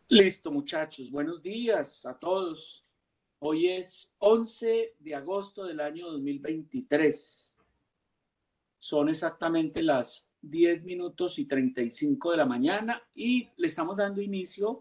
Listo, muchachos. Buenos días a todos. Hoy es 11 de agosto del año 2023. Son exactamente las 10 minutos y 35 de la mañana y le estamos dando inicio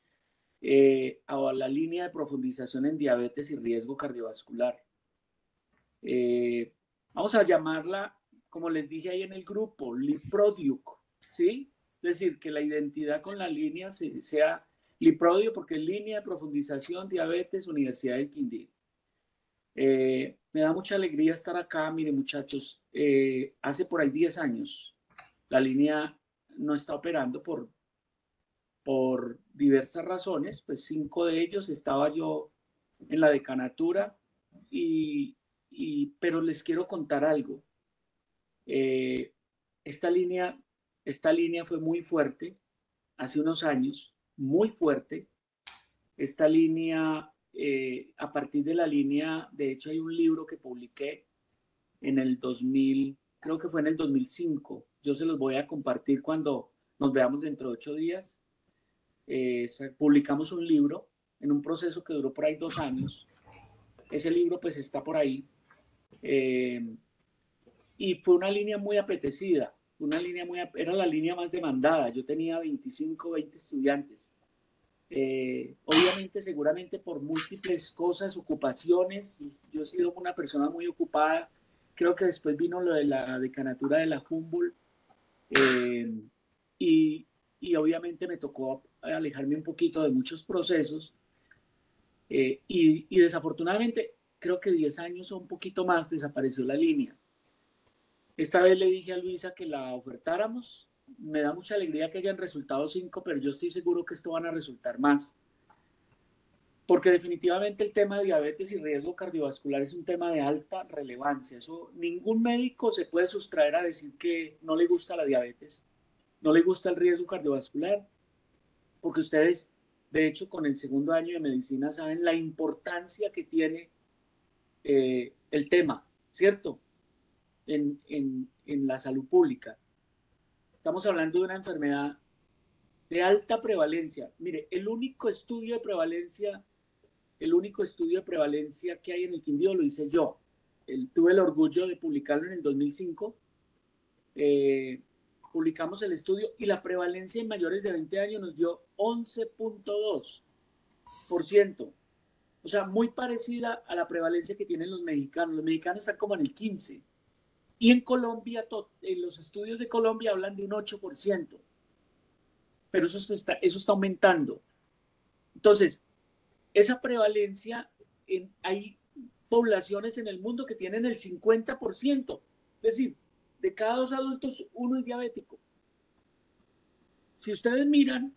a la línea de profundización en diabetes y riesgo cardiovascular. Eh, Vamos a llamarla, como les dije ahí en el grupo, Liprodiuc, ¿sí? Es decir, que la identidad con la línea sea Liprodio, porque es línea de profundización diabetes Universidad del Quindío. Me da mucha alegría estar acá. Miren, muchachos, hace por ahí 10 años la línea no está operando por diversas razones, pues 5 de ellos estaba yo en la decanatura y, pero les quiero contar algo. Eh, esta, línea, esta línea fue muy fuerte hace unos años, muy fuerte. Esta línea, a partir de la línea, de hecho hay un libro que publiqué en el 2000, creo que fue en el 2005. Yo se los voy a compartir cuando nos veamos dentro de 8 días. Publicamos un libro en un proceso que duró por ahí 2 años. Ese libro pues está por ahí. Y fue una línea muy apetecida, era la línea más demandada. Yo tenía 25, 20 estudiantes. Obviamente, seguramente por múltiples cosas, ocupaciones. Yo he sido una persona muy ocupada. Creo que después vino lo de la decanatura de la Humboldt. eh, y, y obviamente me tocó alejarme un poquito de muchos procesos. Y desafortunadamente, creo que 10 años o un poquito más desapareció la línea. Esta vez le dije a Luisa que la ofertáramos. Me da mucha alegría que hayan resultado 5, pero yo estoy seguro que esto van a resultar más. Porque definitivamente el tema de diabetes y riesgo cardiovascular es un tema de alta relevancia. Eso, ningún médico se puede sustraer a decir que no le gusta la diabetes, no le gusta el riesgo cardiovascular, porque ustedes, de hecho, con el segundo año de medicina saben la importancia que tiene el tema, ¿cierto? En la salud pública. Estamos hablando de una enfermedad de alta prevalencia. Mire, el único estudio de prevalencia que hay en el Quindío lo hice yo. Tuve el orgullo de publicarlo en el 2005. Publicamos el estudio y la prevalencia en mayores de 20 años nos dio 11.2%. O sea, muy parecida a la prevalencia que tienen los mexicanos. Los mexicanos están como en el 15%. Y en Colombia, en los estudios de Colombia hablan de un 8%. Pero eso está aumentando. Entonces, esa prevalencia, hay poblaciones en el mundo que tienen el 50%. Es decir, de cada 2 adultos, uno es diabético. Si ustedes miran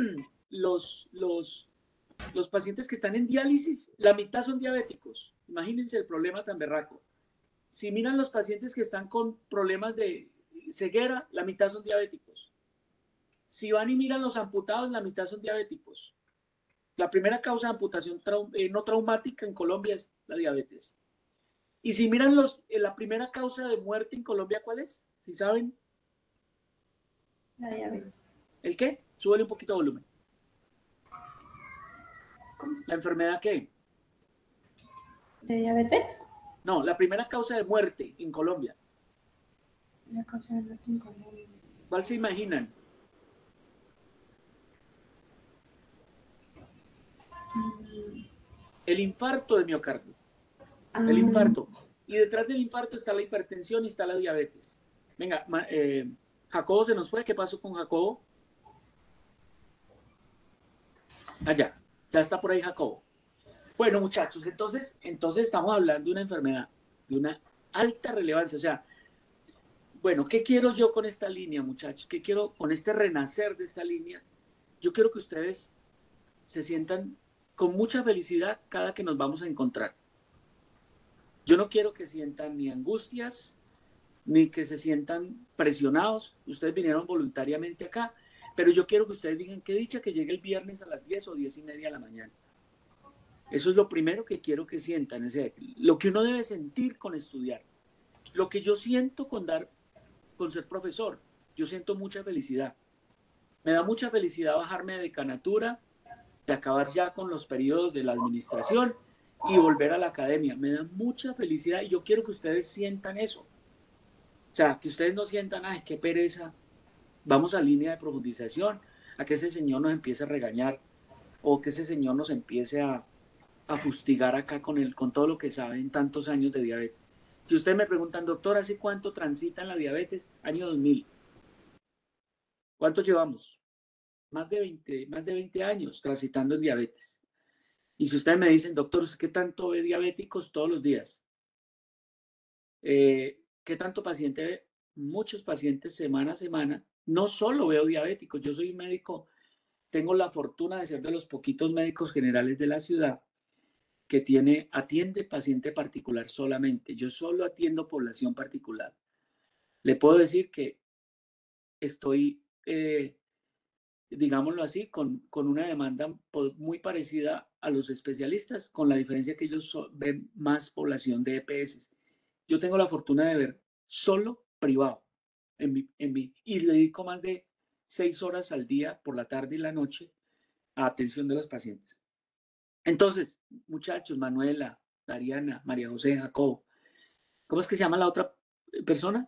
los pacientes que están en diálisis, la mitad son diabéticos. Imagínense el problema tan berraco. Si miran los pacientes que están con problemas de ceguera, la mitad son diabéticos. Si van y miran los amputados, la mitad son diabéticos. La primera causa de amputación no traumática en Colombia es la diabetes. Y si miran la primera causa de muerte en Colombia, ¿cuál es? ¿Sí saben? La diabetes. ¿El qué? Súbele un poquito de volumen. ¿La enfermedad qué? ¿De diabetes? No, la primera causa de muerte en Colombia. La causa de muerte en Colombia. ¿Cuál se imaginan? El infarto de miocardio. El infarto. Y detrás del infarto está la hipertensión y está la diabetes. Venga, Jacobo se nos fue. ¿Qué pasó con Jacobo? Allá. Ya está por ahí Jacobo. Bueno, muchachos, entonces estamos hablando de una enfermedad de una alta relevancia. O sea, bueno, ¿qué quiero yo con esta línea, muchachos? ¿Qué quiero con este renacer de esta línea? Yo quiero que ustedes se sientan con mucha felicidad cada que nos vamos a encontrar. Yo no quiero que sientan ni angustias, ni que se sientan presionados. Ustedes vinieron voluntariamente acá, pero yo quiero que ustedes digan qué dicha que llegue el viernes a las 10 o 10:30 de la mañana. Eso es lo primero que quiero que sientan, es lo que uno debe sentir con estudiar. Lo que yo siento con ser profesor, yo siento mucha felicidad. Me da mucha felicidad bajarme de decanatura de acabar ya con los periodos de la administración y volver a la academia. Me da mucha felicidad y yo quiero que ustedes sientan eso. O sea, que ustedes no sientan, ay, qué pereza, vamos a línea de profundización, a que ese señor nos empiece a regañar o que ese señor nos empiece a fustigar acá con todo lo que sabe en tantos años de diabetes. Si ustedes me preguntan, doctor, ¿hace cuánto transita en la diabetes? Año 2000. ¿Cuánto llevamos? Más de 20 años transitando en diabetes. Y si ustedes me dicen, doctor, ¿usted qué tanto ve diabéticos todos los días? ¿Qué tanto paciente ve? Muchos pacientes semana a semana. No solo veo diabéticos, yo soy médico, tengo la fortuna de ser de los poquitos médicos generales de la ciudad que atiende paciente particular solamente. Yo solo atiendo población particular. Le puedo decir que estoy, digámoslo así, con una demanda muy parecida a los especialistas, con la diferencia que ellos ven más población de EPS. Yo tengo la fortuna de ver solo privado y le dedico más de 6 horas al día por la tarde y la noche a atención de los pacientes. Entonces, muchachos, Manuela, Dariana, María José, Jacobo, ¿cómo es que se llama la otra persona?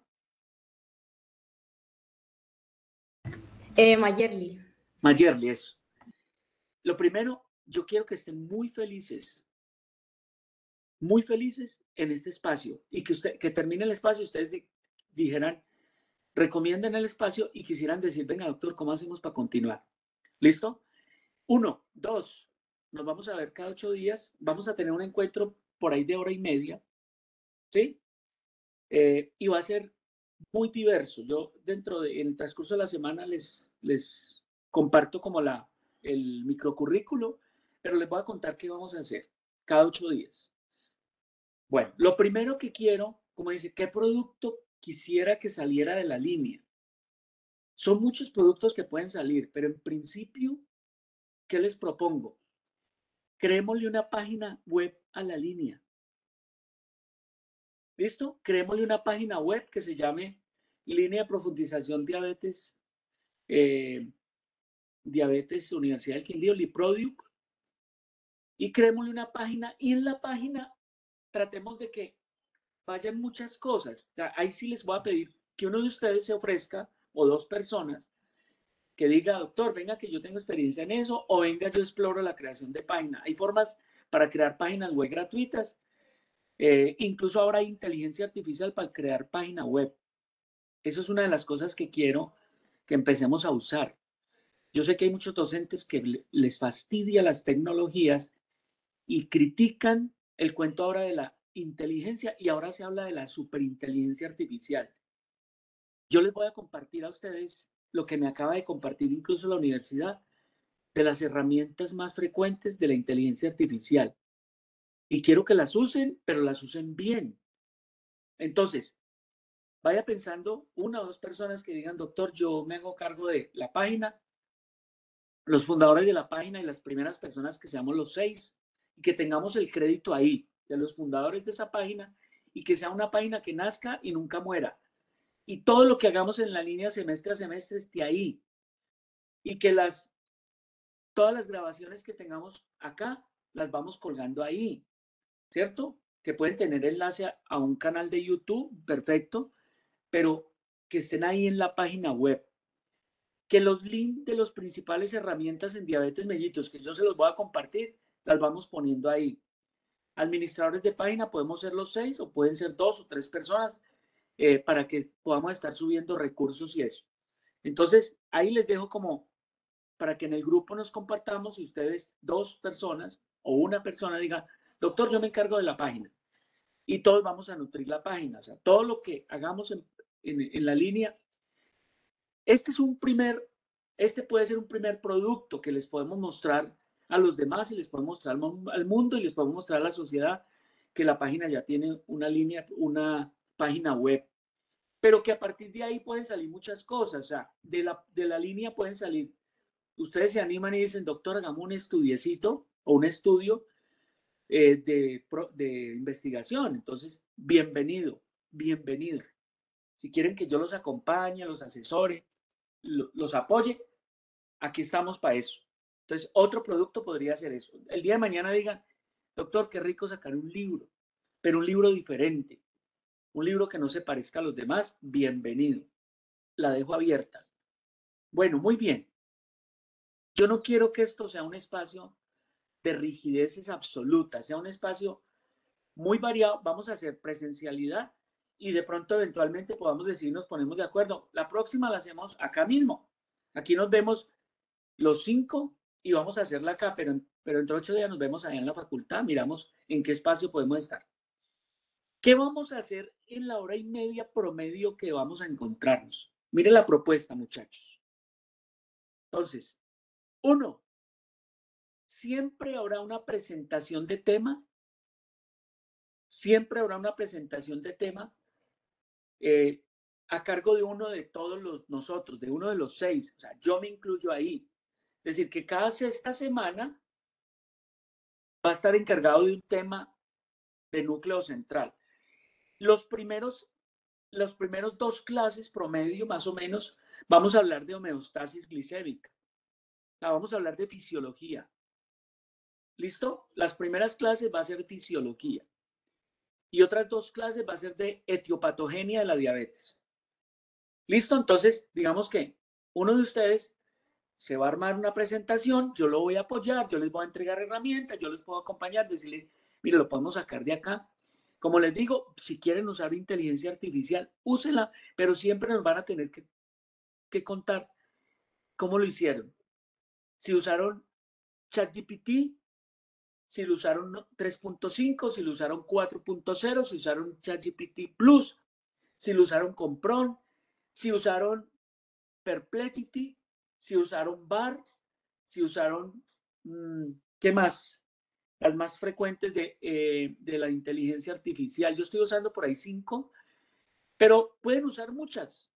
Mayerly. Mayerly, eso. Lo primero, yo quiero que estén muy felices en este espacio y que termine el espacio, ustedes dijeran, recomienden el espacio y quisieran decir, venga, doctor, ¿cómo hacemos para continuar? ¿Listo? 1, 2, nos vamos a ver cada 8 días, vamos a tener un encuentro por ahí de hora y media, ¿sí? Y va a ser muy diverso. Yo en el transcurso de la semana les comparto como el microcurrículo, pero les voy a contar qué vamos a hacer cada 8 días. Bueno, lo primero que quiero, como dice, ¿qué producto quisiera que saliera de la línea? Son muchos productos que pueden salir, pero en principio, ¿qué les propongo? Creémosle una página web a la línea. ¿Listo? Creémosle una página web que se llame Línea de Profundización Diabetes, Diabetes Universidad del Quindío, Liprodiuc, y creémosle una página y en la página tratemos de que vayan muchas cosas. O sea, ahí sí les voy a pedir que uno de ustedes se ofrezca o 2 personas que diga, doctor, venga que yo tengo experiencia en eso o venga yo exploro la creación de página. Hay formas para crear páginas web gratuitas. Incluso ahora hay inteligencia artificial para crear página web. Eso es una de las cosas que quiero que empecemos a usar. Yo sé que hay muchos docentes que les fastidia las tecnologías y critican el cuento ahora de la inteligencia y ahora se habla de la superinteligencia artificial. Yo les voy a compartir a ustedes lo que me acaba de compartir incluso la universidad de las herramientas más frecuentes de la inteligencia artificial. Y quiero que las usen, pero las usen bien. Entonces, vaya pensando 1 o 2 personas que digan, doctor, yo me hago cargo de la página, los fundadores de la página y las primeras personas que seamos los 6 y que tengamos el crédito ahí de los fundadores de esa página y que sea una página que nazca y nunca muera. Y todo lo que hagamos en la línea semestre a semestre esté ahí. Y que todas las grabaciones que tengamos acá las vamos colgando ahí, ¿cierto? Que pueden tener enlace a un canal de YouTube, perfecto, pero que estén ahí en la página web. Que los links de las principales herramientas en diabetes mellitus, que yo se los voy a compartir, las vamos poniendo ahí. Administradores de página podemos ser los 6 o pueden ser 2 o 3 personas para que podamos estar subiendo recursos y eso. Entonces, ahí les dejo como para que en el grupo nos compartamos y ustedes 2 personas o una persona diga, doctor, yo me encargo de la página. Y todos vamos a nutrir la página. O sea, todo lo que hagamos en la línea, este puede ser un primer producto que les podemos mostrar a los demás y les podemos mostrar al mundo y les podemos mostrar a la sociedad que la página ya tiene una página web, pero que a partir de ahí pueden salir muchas cosas. O sea, de la línea pueden salir. Ustedes se animan y dicen, doctor, hagamos un estudiecito o un estudio de investigación. Entonces, bienvenido, bienvenido. Si quieren que yo los acompañe, los asesore, los apoye, aquí estamos para eso. Entonces, otro producto podría ser eso. El día de mañana digan, doctor, qué rico sacar un libro, pero un libro diferente, un libro que no se parezca a los demás, bienvenido. La dejo abierta. Bueno, muy bien. Yo no quiero que esto sea un espacio de rigideces absolutas, sea un espacio muy variado. Vamos a hacer presencialidad y de pronto eventualmente podamos decir, nos ponemos de acuerdo. La próxima la hacemos acá mismo. Aquí nos vemos los 5 y vamos a hacerla acá, pero entre 8 días nos vemos allá en la facultad, miramos en qué espacio podemos estar. ¿Qué vamos a hacer en la hora y media promedio que vamos a encontrarnos? Mire la propuesta, muchachos. Entonces, 1, siempre habrá una presentación de tema, siempre habrá una presentación de tema a cargo de uno de todos nosotros, de uno de los 6, o sea, yo me incluyo ahí. Es decir, que cada sexta semana va a estar encargado de un tema de núcleo central. Los primeros 2 clases promedio, más o menos, vamos a hablar de homeostasis glicémica. Vamos a hablar de fisiología. ¿Listo? Las primeras clases va a ser fisiología. Y otras 2 clases va a ser de etiopatogenia de la diabetes. ¿Listo? Entonces, digamos que uno de ustedes se va a armar una presentación, yo lo voy a apoyar, yo les voy a entregar herramientas, yo les puedo acompañar, decirle, mire, lo podemos sacar de acá. Como les digo, si quieren usar inteligencia artificial, úsenla, pero siempre nos van a tener que contar cómo lo hicieron. Si usaron ChatGPT, si lo usaron 3.5, si lo usaron 4.0, si usaron ChatGPT Plus, si lo usaron con PRON, si usaron Perplexity, si usaron BAR, si usaron, ¿qué más? Las más frecuentes de la inteligencia artificial. Yo estoy usando por ahí 5, pero pueden usar muchas.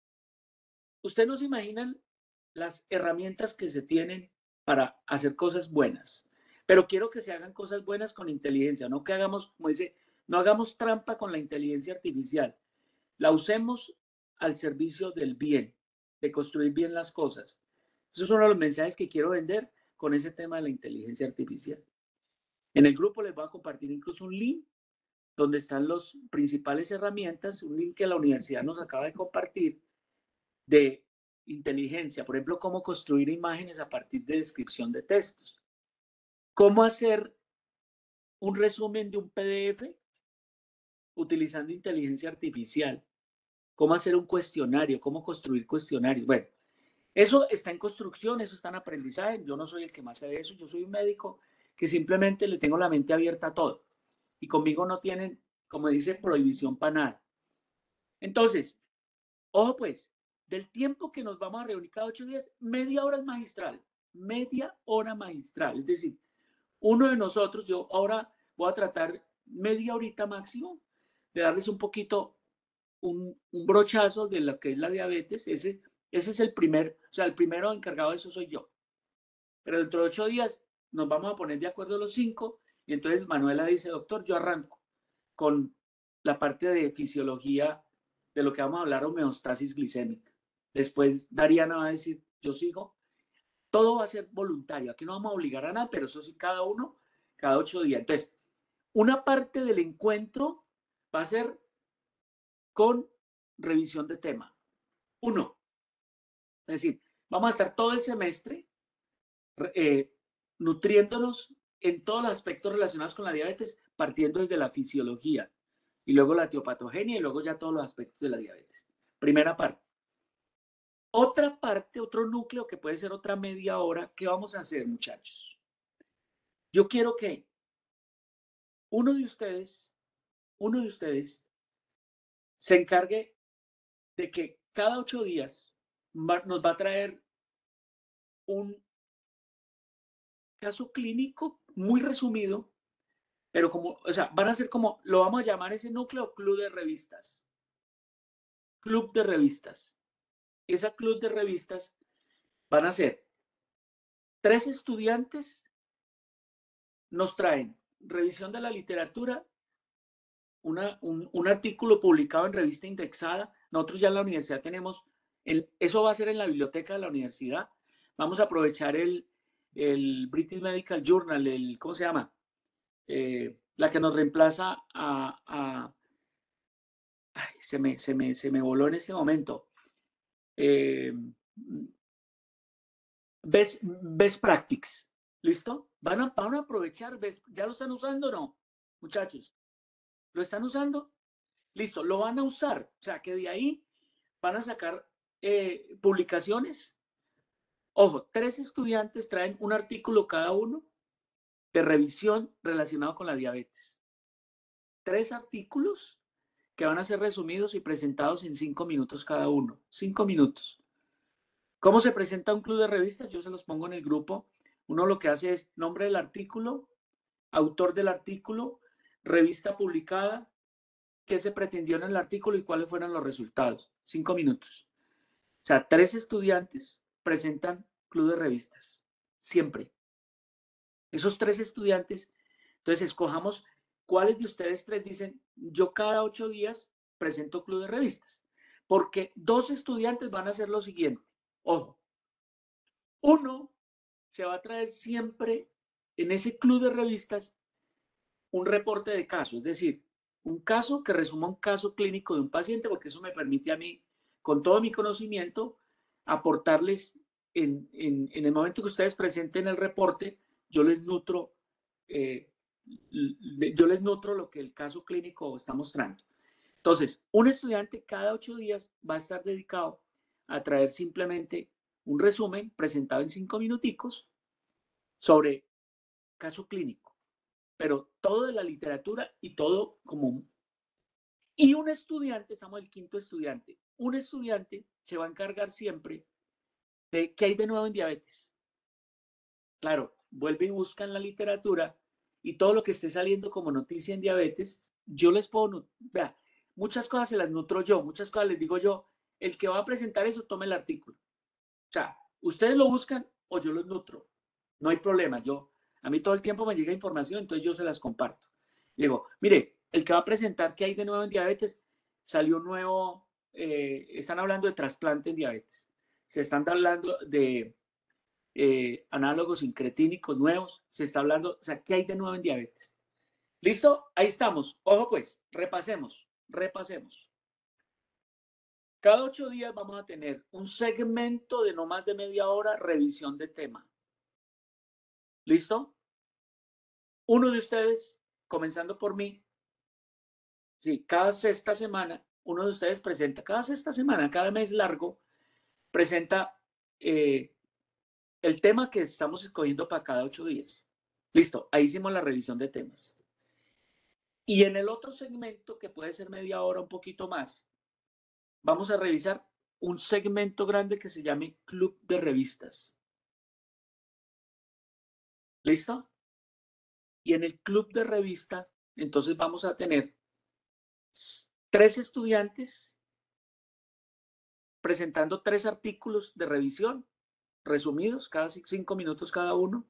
Ustedes no se imaginan las herramientas que se tienen para hacer cosas buenas. Pero quiero que se hagan cosas buenas con inteligencia, no que hagamos, como dice, no hagamos trampa con la inteligencia artificial. La usemos al servicio del bien, de construir bien las cosas. Esos son uno de los mensajes que quiero vender con ese tema de la inteligencia artificial. En el grupo les voy a compartir incluso un link donde están las principales herramientas, un link que la universidad nos acaba de compartir de inteligencia, por ejemplo, cómo construir imágenes a partir de descripción de textos, cómo hacer un resumen de un PDF utilizando inteligencia artificial, cómo hacer un cuestionario, cómo construir cuestionarios. Bueno, eso está en construcción, eso está en aprendizaje. Yo no soy el que más sabe eso, yo soy un médico que simplemente le tengo la mente abierta a todo. Y conmigo no tienen, como dice, prohibición para nada. Entonces, ojo pues, del tiempo que nos vamos a reunir cada 8 días, media hora es magistral, media hora magistral. Es decir, uno de nosotros, yo ahora voy a tratar media horita máximo de darles un poquito, un brochazo de lo que es la diabetes. Ese es el primero encargado de eso soy yo. Pero dentro de 8 días nos vamos a poner de acuerdo los 5 y entonces Manuela dice, doctor, yo arranco con la parte de fisiología de lo que vamos a hablar, homeostasis glicémica. Después Dariana va a decir, yo sigo. Todo va a ser voluntario. Aquí no vamos a obligar a nada, pero eso sí, cada uno, cada 8 días. Entonces, una parte del encuentro va a ser con revisión de tema. 1. Es decir, vamos a estar todo el semestre nutriéndonos en todos los aspectos relacionados con la diabetes, partiendo desde la fisiología y luego la etiopatogenia y luego ya todos los aspectos de la diabetes. Primera parte. Otra parte, otro núcleo que puede ser otra media hora. ¿Qué vamos a hacer, muchachos? Yo quiero que uno de ustedes se encargue de que cada 8 días nos va a traer un caso clínico muy resumido, pero como, o sea, van a ser como, lo vamos a llamar ese núcleo club de revistas. Club de revistas. Esa club de revistas van a ser 3 estudiantes, nos traen revisión de la literatura, un artículo publicado en revista indexada. Nosotros ya en la universidad tenemos, eso va a ser en la biblioteca de la universidad. Vamos a aprovechar el British Medical Journal, ¿cómo se llama? La que nos reemplaza ay, se me voló en este momento. Best Practice, ¿listo? Van a aprovechar, ¿ya lo están usando o no, muchachos? ¿Lo están usando? Listo, lo van a usar. O sea, que de ahí van a sacar publicaciones. Ojo, 3 estudiantes traen un artículo cada uno de revisión relacionado con la diabetes. 3 artículos que van a ser resumidos y presentados en 5 minutos cada uno. 5 minutos. ¿Cómo se presenta un club de revistas? Yo se los pongo en el grupo. Uno lo que hace es nombre del artículo, autor del artículo, revista publicada, qué se pretendió en el artículo y cuáles fueron los resultados. 5 minutos. O sea, 3 estudiantes presentan club de revistas. Siempre. Esos 3 estudiantes, entonces escojamos cuáles de ustedes 3 dicen, yo cada 8 días presento club de revistas. Porque 2 estudiantes van a hacer lo siguiente. Ojo, uno se va a traer siempre en ese club de revistas un reporte de caso, es decir, un caso que resuma un caso clínico de un paciente, porque eso me permite a mí, con todo mi conocimiento, aportarles en el momento que ustedes presenten el reporte, yo les nutro lo que el caso clínico está mostrando. Entonces, un estudiante cada 8 días va a estar dedicado a traer simplemente un resumen presentado en 5 minuticos sobre caso clínico, pero todo de la literatura y todo común. Y un estudiante, estamos el quinto estudiante, un estudiante se va a encargar siempre de qué hay de nuevo en diabetes. Claro, vuelve y busca en la literatura y todo lo que esté saliendo como noticia en diabetes, yo les puedo, vea, muchas cosas se las nutro yo, muchas cosas les digo yo, el que va a presentar eso tome el artículo. O sea, ustedes lo buscan o yo los nutro. No hay problema, a mí todo el tiempo me llega información, entonces yo se las comparto. Digo, mire, el que va a presentar qué hay de nuevo en diabetes, salió nuevo, están hablando de trasplante en diabetes. Se están hablando de análogos incretínicos nuevos, se está hablando, o sea, ¿qué hay de nuevo en diabetes? ¿Listo? Ahí estamos. Ojo pues, repasemos. Cada 8 días vamos a tener un segmento de no más de media hora, revisión de tema. ¿Listo? Uno de ustedes, comenzando por mí, sí, cada sexta semana, uno de ustedes presenta, cada sexta semana, cada mes largo, presenta el tema que estamos escogiendo para cada 8 días. Listo, ahí hicimos la revisión de temas. Y en el otro segmento, que puede ser media hora, un poquito más, vamos a revisar un segmento grande que se llame Club de Revistas. ¿Listo? Y en el Club de Revista, entonces vamos a tener 3 estudiantes presentando 3 artículos de revisión, resumidos, cada 5 minutos cada uno,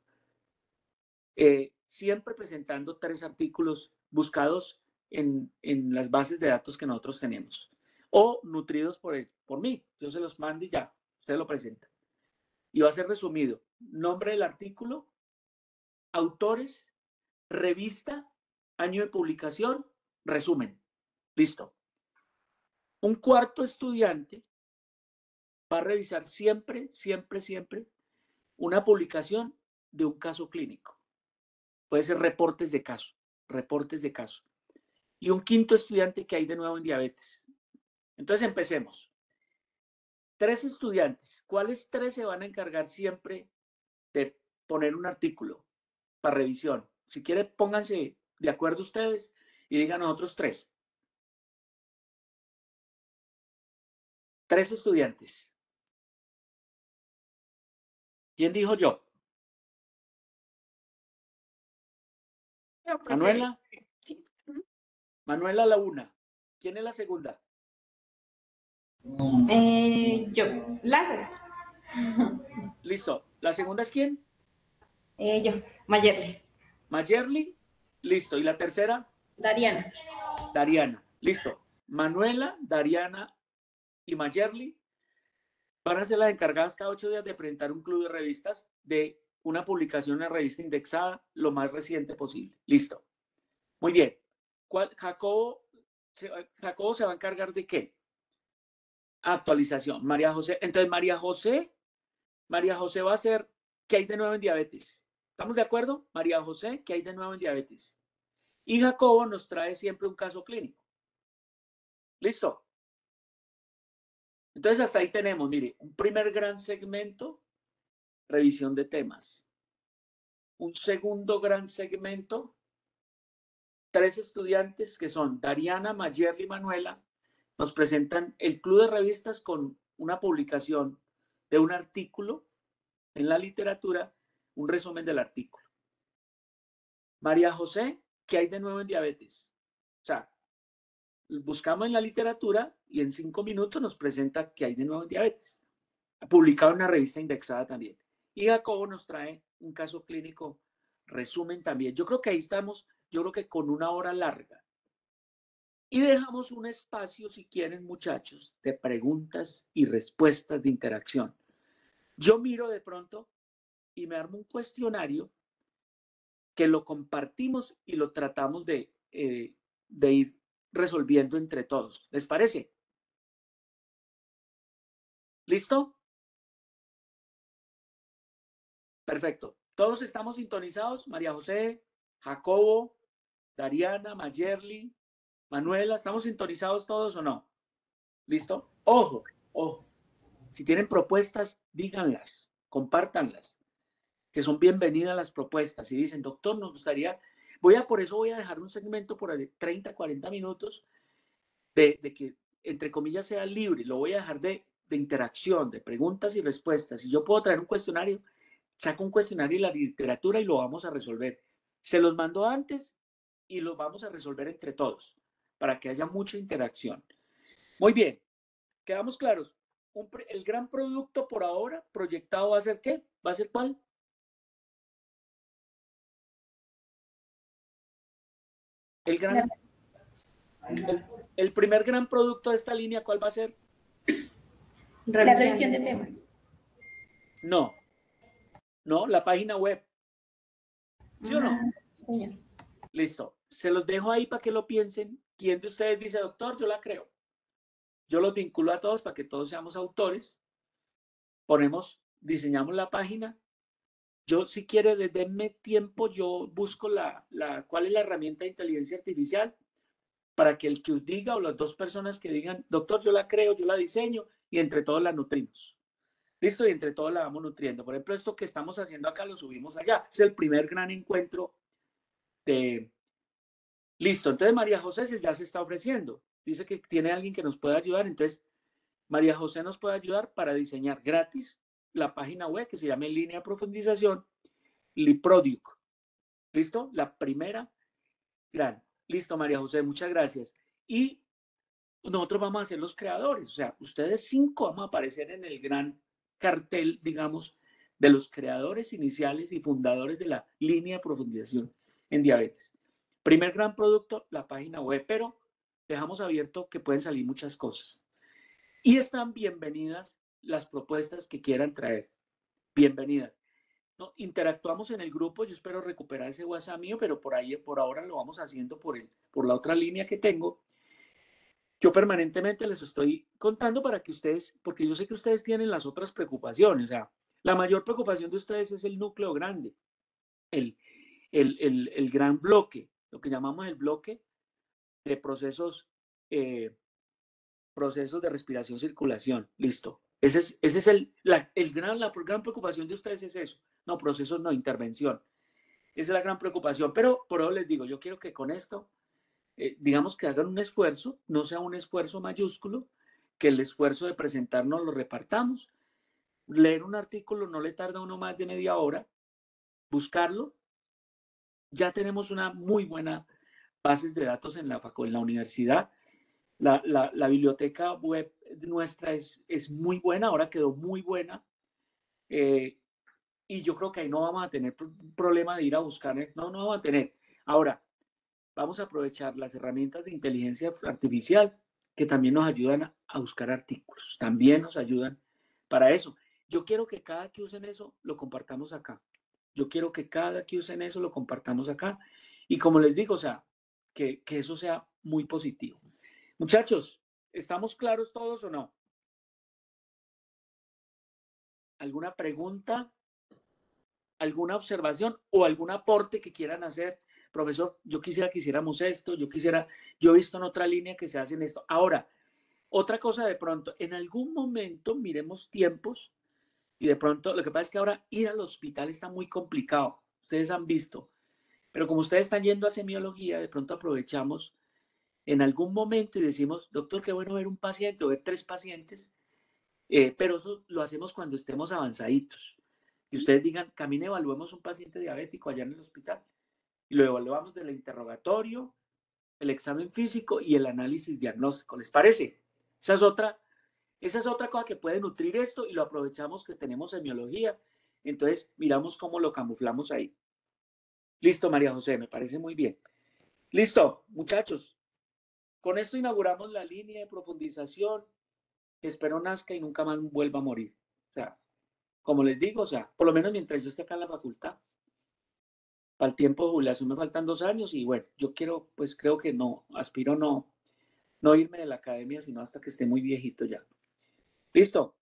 siempre presentando 3 artículos buscados en las bases de datos que nosotros tenemos, o nutridos por mí. Yo se los mando y ya, usted lo presenta. Y va a ser resumido, nombre del artículo, autores, revista, año de publicación, resumen. Listo. Un cuarto estudiante va a revisar siempre una publicación de un caso clínico. Puede ser reportes de caso. Y un quinto estudiante que hay de nuevo en diabetes. Entonces empecemos. 3 estudiantes. ¿Cuáles 3 se van a encargar siempre de poner un artículo para revisión? Si quieren, pónganse de acuerdo ustedes y digan nosotros 3. 3 estudiantes. ¿Quién dijo yo? Manuela. Sí. Manuela la una. ¿Quién es la segunda? Yo. Lazos. Listo. ¿La segunda es quién? Yo. Mayerly. Mayerly. Listo. ¿Y la tercera? Dariana. Dariana. Listo. Manuela, Dariana y Mayerly van a ser las encargadas cada 8 días de presentar un club de revistas de una publicación en la revista indexada lo más reciente posible. Listo. Muy bien. Jacobo se va a encargar de qué? Actualización. María José. Entonces, María José va a hacer ¿qué hay de nuevo en diabetes? ¿Estamos de acuerdo? María José, ¿qué hay de nuevo en diabetes? Y Jacobo nos trae siempre un caso clínico. ¿Listo? Entonces, hasta ahí tenemos, mire, un primer gran segmento, revisión de temas. Un segundo gran segmento, 3 estudiantes que son Dariana, Mayerly y Manuela, nos presentan el club de revistas con una publicación de un artículo en la literatura, un resumen del artículo. María José, ¿qué hay de nuevo en diabetes? O sea, buscamos en la literatura y en 5 minutos nos presenta qué hay de nuevo en diabetes. Publicado en una revista indexada también. Y Jacobo nos trae un caso clínico resumen también. Yo creo que ahí estamos, yo creo que con una hora larga. Y dejamos un espacio, si quieren, muchachos, de preguntas y respuestas de interacción. Yo miro de pronto y me armo un cuestionario que lo compartimos y lo tratamos de ir resolviendo entre todos. ¿Les parece? ¿Listo? Perfecto. Todos estamos sintonizados. María José, Jacobo, Dariana, Mayerly, Manuela, ¿estamos sintonizados todos o no? ¿Listo? Ojo, ojo. Si tienen propuestas, díganlas, compártanlas, que son bienvenidas las propuestas. Y dicen, doctor, nos gustaría, por eso voy a dejar un segmento por 30, 40 minutos de que, entre comillas, sea libre. Lo voy a dejar de interacción, de preguntas y respuestas. Si yo puedo traer un cuestionario, saco un cuestionario de la literatura y lo vamos a resolver. Se los mando antes y lo vamos a resolver entre todos para que haya mucha interacción. Muy bien, quedamos claros. El gran producto por ahora proyectado va a ser ¿qué? ¿Va a ser cuál? El primer gran producto de esta línea, ¿cuál va a ser? La revisión de temas. No, la página web. ¿Sí o no? Señor. Listo. Se los dejo ahí para que lo piensen. ¿Quién de ustedes dice, doctor? Yo la creo. Yo los vinculo a todos para que todos seamos autores. Diseñamos la página. Yo, si quiere, denme tiempo, yo busco cuál es la herramienta de inteligencia artificial para que el que os diga o las dos personas que digan, doctor, yo la creo, yo la diseño y entre todos la nutrimos. Listo, y entre todos la vamos nutriendo. Por ejemplo, esto que estamos haciendo acá lo subimos allá. Es el primer gran encuentro de... Listo, entonces María José ya se está ofreciendo. Dice que tiene alguien que nos pueda ayudar. Entonces, María José nos puede ayudar para diseñar gratis la página web que se llama En Línea de Profundización, Liprodic. ¿Listo? La primera gran. Listo, María José, muchas gracias. Y nosotros vamos a ser los creadores. O sea, ustedes 5 vamos a aparecer en el gran cartel, digamos, de los creadores iniciales y fundadores de la línea de profundización en diabetes. Primer gran producto, la página web, pero dejamos abierto que pueden salir muchas cosas. Y están bienvenidas las propuestas que quieran traer. Bienvenidas. No, interactuamos en el grupo, yo espero recuperar ese WhatsApp mío, pero por ahora lo vamos haciendo por la otra línea que tengo. Yo permanentemente les estoy contando para que ustedes, porque yo sé que ustedes tienen las otras preocupaciones, o sea, la mayor preocupación de ustedes es el núcleo grande, el gran bloque, lo que llamamos el bloque de procesos de respiración, circulación, listo. Ese es la gran preocupación de ustedes es eso, no, procesos no, intervención. Esa es la gran preocupación, pero por eso les digo, yo quiero que con esto digamos que hagan un esfuerzo, no sea un esfuerzo mayúsculo, que el esfuerzo de presentarnos lo repartamos. Leer un artículo no le tarda a uno más de media hora, buscarlo. Ya tenemos una muy buena base de datos en la universidad. La biblioteca web nuestra es muy buena, ahora quedó muy buena. Y yo creo que ahí no vamos a tener problema de ir a buscar, no vamos a tener. Ahora, vamos a aprovechar las herramientas de inteligencia artificial que también nos ayudan a buscar artículos, también nos ayudan para eso. Yo quiero que cada que usen eso lo compartamos acá. Yo quiero que cada que usen eso lo compartamos acá. Y como les digo, o sea, que eso sea muy positivo. Muchachos, ¿estamos claros todos o no? ¿Alguna pregunta? ¿Alguna observación o algún aporte que quieran hacer? Profesor, yo quisiera que hiciéramos esto, yo he visto en otra línea que se hacen esto. Ahora, otra cosa de pronto, en algún momento miremos tiempos y de pronto, lo que pasa es que ahora ir al hospital está muy complicado, ustedes han visto, pero como ustedes están yendo a semiología, de pronto aprovechamos en algún momento y decimos, doctor, qué bueno ver un paciente o ver 3 pacientes, pero eso lo hacemos cuando estemos avanzaditos. Y ustedes digan, camine, evaluemos un paciente diabético allá en el hospital. Y lo evaluamos del interrogatorio, el examen físico y el análisis diagnóstico. ¿Les parece? Esa es otra cosa que puede nutrir esto y lo aprovechamos que tenemos semiología. Entonces, miramos cómo lo camuflamos ahí. Listo, María José, me parece muy bien. Listo, muchachos. Con esto inauguramos la línea de profundización que espero nazca y nunca más vuelva a morir. O sea, como les digo, o sea, por lo menos mientras yo esté acá en la facultad. Para el tiempo de jubilación me faltan 2 años y bueno, yo quiero, pues creo que no, aspiro no irme de la academia, sino hasta que esté muy viejito ya. ¿Listo?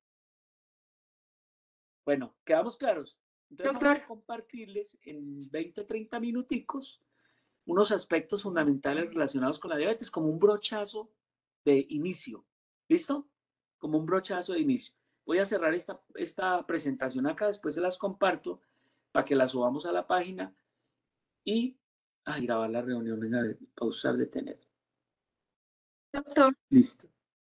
Bueno, ¿quedamos claros? Entonces vamos a compartirles en 20, 30 minuticos unos aspectos fundamentales relacionados con la diabetes, como un brochazo de inicio. ¿Listo? Como un brochazo de inicio. Voy a cerrar esta presentación acá, después se las comparto para que la subamos a la página y grabar la reunión. Venga, pausar, detener. Doctor. Listo.